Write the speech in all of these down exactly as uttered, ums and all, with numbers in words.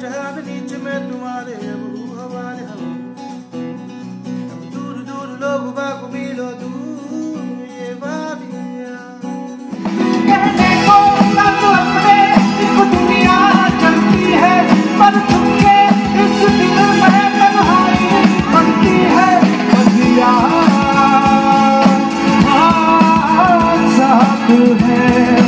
चांद नीचे में तुम्हारे अब हमारे हम दूर दूर लोग बाग मिलो दूर ये वादियाँ कहने को सब अपने एक दुनिया चलती है पर तुमके इस दिल में तन्हाई बनती है बगिया साथ है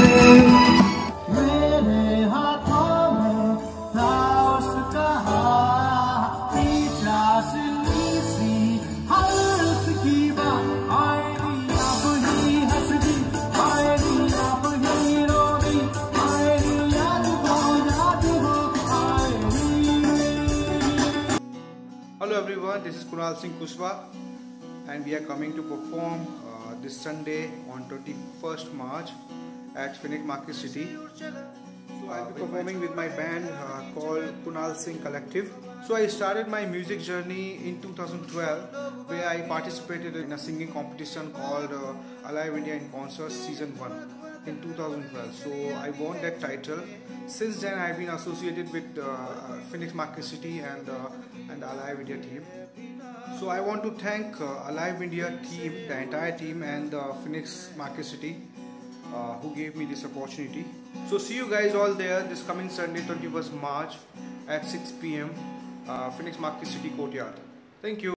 Hello everyone, this is Kunal Singh Kushwaha and we are coming to perform uh, this Sunday on twenty-first March at Phoenix Market City. So I'll be performing with my band uh, called Kunal Singh Collective. So I started my music journey in two thousand twelve where I participated in a singing competition called uh, Alive India in Concert Season one in two thousand twelve. So I won that title. Since then I've been associated with uh, Phoenix Market City and uh, and the Alive India team. So I want to thank uh, Alive India team, the entire team, and the uh, Phoenix Market City uh, who gave me this opportunity. So see you guys all there this coming Sunday, twenty-first March at six p m uh, Phoenix Market City Courtyard. Thank you.